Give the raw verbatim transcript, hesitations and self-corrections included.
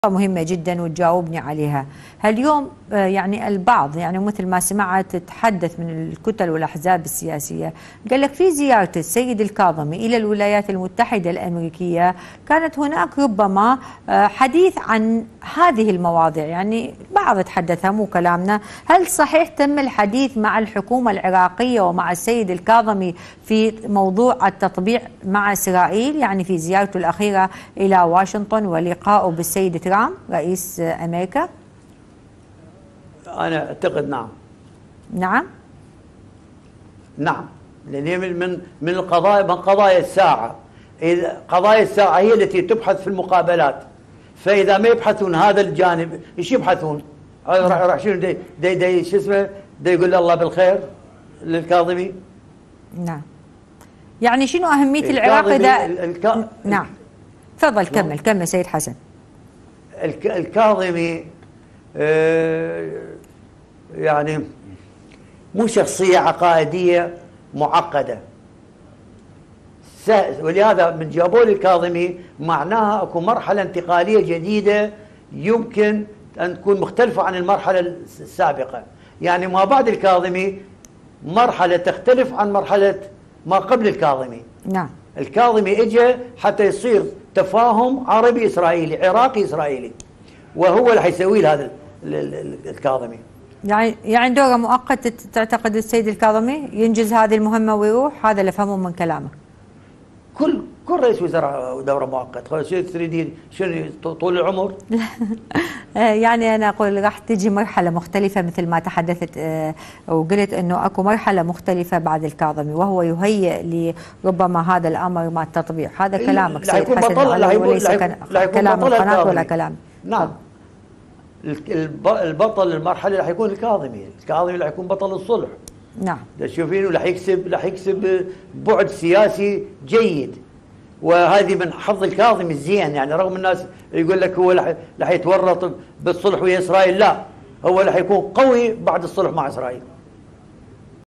مهمة جدا وتجاوبني عليها. هاليوم يعني البعض يعني مثل ما سمعت تتحدث من الكتل والأحزاب السياسية، قال لك في زيارة السيد الكاظمي إلى الولايات المتحدة الأمريكية كانت هناك ربما حديث عن هذه المواضيع، يعني بعض تحدثها مو كلامنا. هل صحيح تم الحديث مع الحكومة العراقية ومع السيد الكاظمي في موضوع التطبيع مع إسرائيل، يعني في زيارته الأخيرة إلى واشنطن ولقائه بالسيد ترامب رئيس أمريكا؟ أنا أعتقد نعم. نعم؟ نعم، لأن من من من القضايا من قضايا الساعة. إذا قضايا الساعة هي التي تبحث في المقابلات، فإذا ما يبحثون هذا الجانب إيش يبحثون؟ راح راح شنو دي دي, دي شو اسمه؟ دي يقول الله بالخير للكاظمي؟ نعم. يعني شنو أهمية العراق إذا الكا... نعم. تفضل كمل كمل سيد حسن. الكاظمي آه يعني مو شخصية عقائدية معقدة، ولهذا من جابوا لي الكاظمي معناها اكو مرحلة انتقالية جديدة يمكن ان تكون مختلفة عن المرحلة السابقة. يعني ما بعد الكاظمي مرحلة تختلف عن مرحلة ما قبل الكاظمي. نعم. الكاظمي اجى حتى يصير تفاهم عربي اسرائيلي عراقي اسرائيلي، وهو اللي حيسوي هذا الكاظمي. يعني يعني دوره مؤقت تعتقد السيد الكاظمي ينجز هذه المهمه ويروح؟ هذا اللي فهمه من كلامك. كل كل رئيس وزراء دوره مؤقت، شو تريدين؟ شنو طول العمر؟ يعني انا اقول راح تجي مرحله مختلفه مثل ما تحدثت وقلت انه اكو مرحله مختلفه بعد الكاظمي، وهو يهيئ لربما هذا الامر مع التطبيع. هذا كلامك سيد حسن وليس كلام القناه ولا كلام. نعم. البطل المرحله راح يكون الكاظمي، الكاظمي راح يكون بطل الصلح. نعم. تشوفين راح يكسب راح يكسب بعد سياسي جيد، وهذه من حظ الكاظمي الزين. يعني رغم الناس يقول لك هو راح يتورط بالصلح ويا اسرائيل، لا، هو راح يكون قوي بعد الصلح مع اسرائيل.